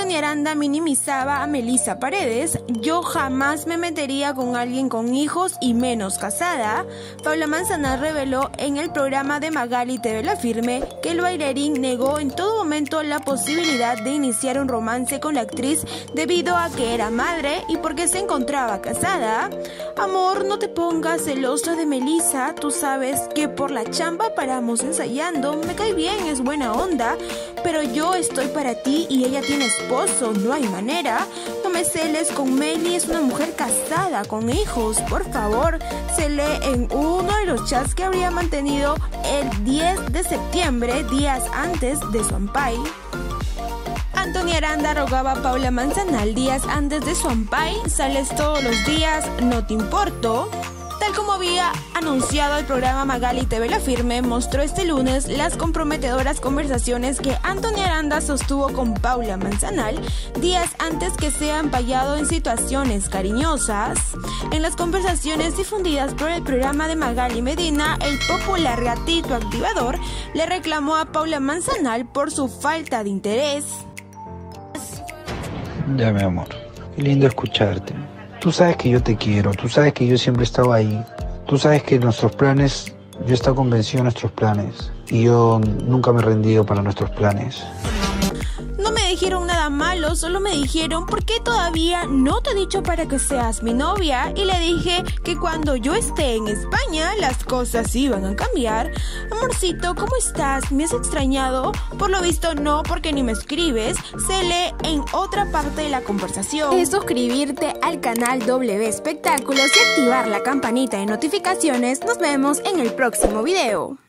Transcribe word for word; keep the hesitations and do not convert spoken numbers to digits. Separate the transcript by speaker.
Speaker 1: Anthony Aranda minimizaba a Melissa Paredes. Yo jamás me metería con alguien con hijos y menos casada. Paula Manzanal reveló en el programa de Magali T V La Firme que el bailarín negó en todo momento la posibilidad de iniciar un romance con la actriz debido a que era madre y porque se encontraba casada. Amor, no te pongas celosa de Melissa, tú sabes que por la chamba paramos ensayando, me cae bien, es buena onda, pero yo estoy para ti y ella tiene esposo, no hay manera. No me celes con Meli, es una mujer casada con hijos, por favor. Se lee en uno de los chats que habría mantenido el diez de septiembre, días antes de su ampay. Anthony Aranda rogaba a Paula Manzanal días antes de su ampay: sales todos los días, no te importo. Tal como había anunciado el programa Magali T V La Firme, mostró este lunes las comprometedoras conversaciones que Anthony Aranda sostuvo con Paula Manzanal días antes que sea ampayado en situaciones cariñosas. En las conversaciones difundidas por el programa de Magali Medina, el popular gatito activador le reclamó a Paula Manzanal por su falta de interés.
Speaker 2: Ya, mi amor, qué lindo escucharte. Tú sabes que yo te quiero, tú sabes que yo siempre he estado ahí. Tú sabes que nuestros planes, yo he estado convencido de nuestros planes. Y yo nunca me he rendido para nuestros planes.
Speaker 1: No me dijeron nada malo, solo me dijeron ¿por qué todavía no te he dicho para que seas mi novia? Y le dije que cuando yo esté en España las cosas iban a cambiar. Amorcito, ¿cómo estás? ¿Me has extrañado? Por lo visto no, porque ni me escribes. Se lee en otra parte de la conversación. Es suscribirte al canal W Espectáculos y activar la campanita de notificaciones. Nos vemos en el próximo video.